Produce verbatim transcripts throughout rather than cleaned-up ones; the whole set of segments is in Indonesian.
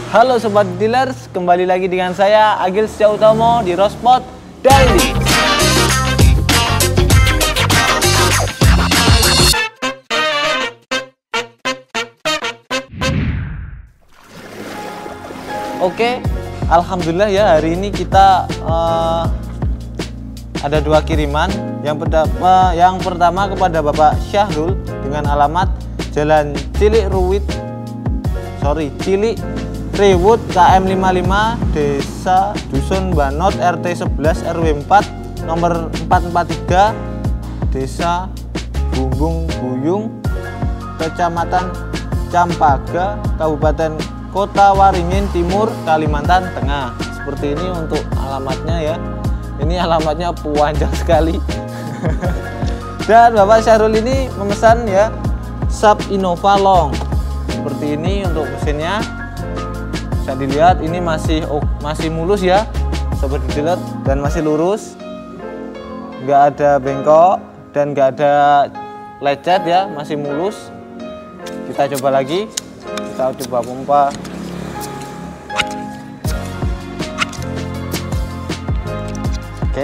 Halo Sobat Dealers, kembali lagi dengan saya Agil Setia Utomo di Rospot Daily. Oke, alhamdulillah ya, hari ini kita uh, ada dua kiriman. Yang pertama, yang pertama kepada Bapak Syahrul dengan alamat Jalan Cilik Ruwit, sorry Cilik Riwut K M lima puluh lima, Desa Dusun Banot, R T sebelas R W empat, nomor empat empat tiga, Desa Bumbung Buyung, Kecamatan Campaga, Kabupaten Kota Waringin Timur, Kalimantan Tengah. Seperti ini untuk alamatnya ya. Ini alamatnya panjang sekali. Dan Bapak Syahrul ini memesan ya Sub Innova Long. Seperti ini untuk mesinnya. Bisa dilihat ini masih oh, masih mulus ya Sobat Dealer, dan masih lurus, nggak ada bengkok dan nggak ada lecet ya, masih mulus. Kita coba lagi, kita coba pompa. Oke,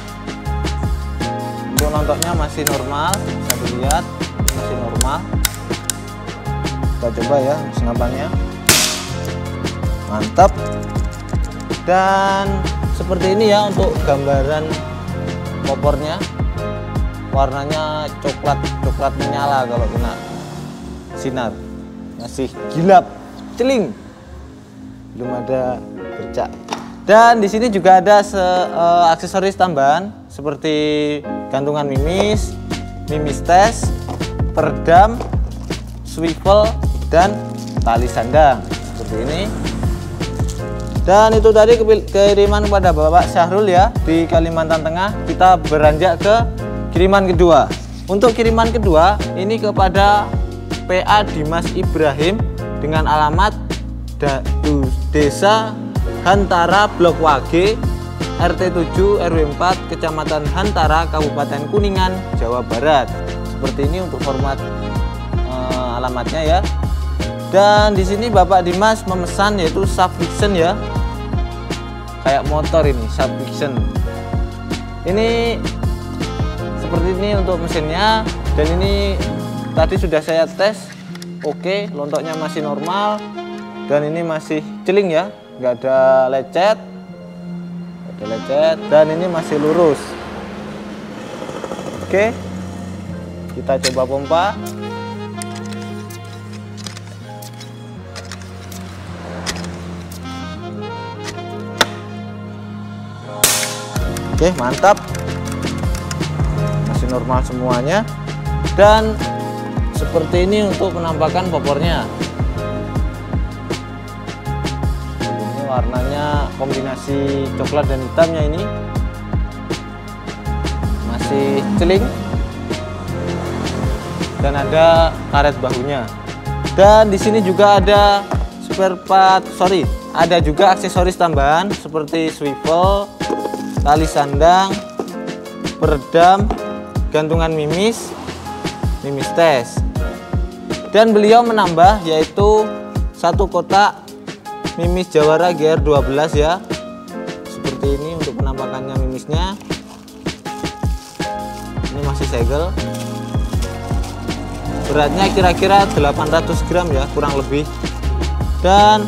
untuk lontoknya masih normal, bisa dilihat masih normal. Kita coba ya senapannya. Mantap. Dan seperti ini ya untuk gambaran popornya, warnanya coklat coklat menyala kalau kena sinar, masih gilap celing, belum ada bercak. Dan di sini juga ada se, uh, aksesoris tambahan seperti gantungan mimis, mimis tes, peredam, swivel, dan tali sandang seperti ini. Dan itu tadi kiriman kepada Bapak Syahrul ya di Kalimantan Tengah. Kita beranjak ke kiriman kedua. Untuk kiriman kedua ini kepada P A Dimas Ibrahim dengan alamat Desa Hantara Blok Wage, R T tujuh R W empat, Kecamatan Hantara, Kabupaten Kuningan, Jawa Barat. Seperti ini untuk format eh, alamatnya ya. Dan di sini Bapak Dimas memesan yaitu Subfiction ya, kayak motor ini, Subfiction. Ini seperti ini untuk mesinnya, dan ini tadi sudah saya tes. Oke, lontoknya masih normal, dan ini masih celing ya, nggak ada lecet, nggak ada lecet, dan ini masih lurus. Oke, kita coba pompa. Oke, mantap, masih normal semuanya. Dan seperti ini untuk penampakan popornya. Ini warnanya kombinasi coklat dan hitamnya, ini masih celing, dan ada karet bahunya. Dan di sini juga ada spare part, sorry, ada juga aksesoris tambahan seperti swivel, tali sandang, peredam, gantungan mimis, mimis tes. Dan beliau menambah yaitu satu kotak mimis Jawara G R dua belas ya. Seperti ini untuk penampakannya mimisnya. Ini masih segel. Beratnya kira-kira delapan ratus gram ya, kurang lebih. Dan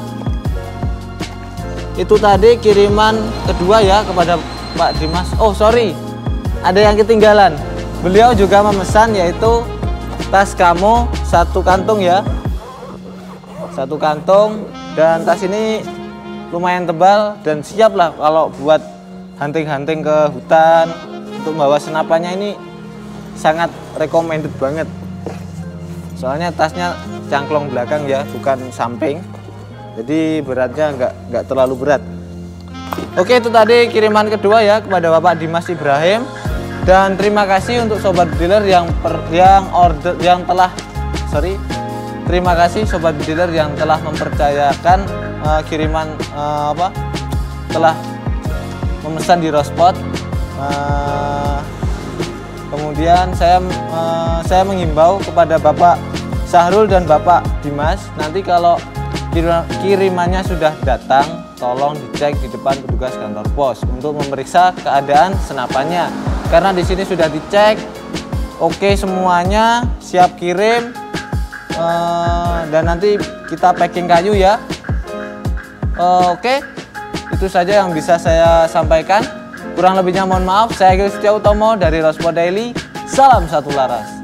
itu tadi kiriman kedua ya kepada Pak Dimas. Oh sorry, ada yang ketinggalan. Beliau juga memesan yaitu tas kamo satu kantung ya, satu kantung. Dan tas ini lumayan tebal dan siap lah kalau buat hunting-hunting ke hutan. Untuk bawa senapannya ini sangat recommended banget. Soalnya tasnya cangklong belakang ya, bukan samping. Jadi beratnya nggak nggak terlalu berat. Oke, itu tadi kiriman kedua ya kepada Bapak Dimas Ibrahim. Dan terima kasih untuk Sobat Dealer yang per, yang order yang telah sorry terima kasih Sobat Dealer yang telah mempercayakan uh, kiriman uh, apa telah memesan di Rospot. Uh, kemudian saya uh, saya mengimbau kepada Bapak Syahrul dan Bapak Dimas, nanti kalau kirimannya sudah datang, tolong dicek di depan petugas kantor pos untuk memeriksa keadaan senapannya. Karena di sini sudah dicek, oke semuanya, siap kirim, uh, dan nanti kita packing kayu ya. Uh, oke, itu saja yang bisa saya sampaikan. Kurang lebihnya mohon maaf. Saya Gil Setiautomo dari Rospo Daily. Salam satu laras.